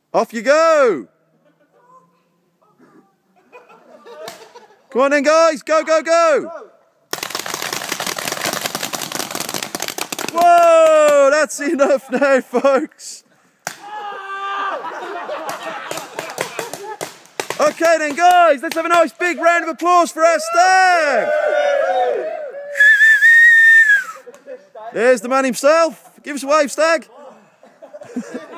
Off you go. Come on then, guys. Go, go, go. Whoa, that's enough now, folks. Okay then, guys, let's have a nice big round of applause for our stag. There's the man himself. Give us a wave, stag.